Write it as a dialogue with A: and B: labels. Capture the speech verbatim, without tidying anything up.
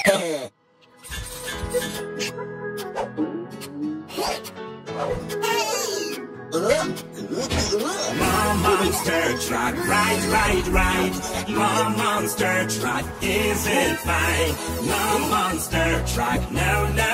A: Monster truck, right, right, right. My monster truck, is it fine? No monster truck, no, no.